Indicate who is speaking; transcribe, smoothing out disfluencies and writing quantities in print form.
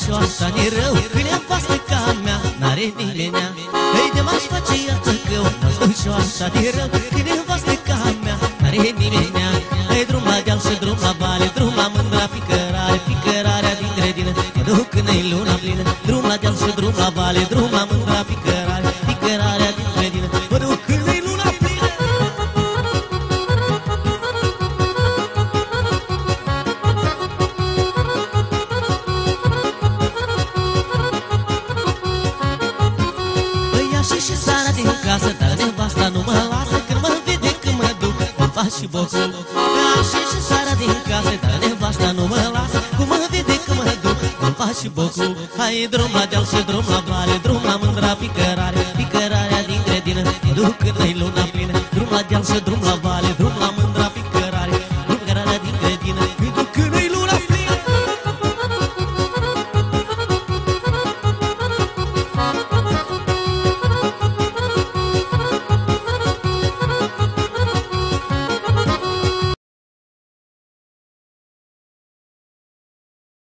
Speaker 1: și-oasa de rău, când e vastă ca mea, n-are nimenea. Ei de m-aș face iată că o n-aș și-oasa de rău, când e vastă ca mea, n-are nimenea. Ei drum la deal și drum la vale, drum la mândra picărare, picărarea din grădină, mă duc când-i luna plină. Drum la deal și drum la vale, drum la mândra picărare, picărarea din grădină, mă duc când-i luna plină. Și sara din casă, dar nevasta nu mă lasă. Când mă vede când mă duc, îmi fac și bocul. Și sara din casă, dar nevasta nu mă lasă. Cum mă vede când mă duc, îmi fac și bocul. Hai drum la deal și drum la vale, drum la mândra picărare, picărarea din grădină, mă duc când-i luna plină. Drum la deal și drum la vale, drum la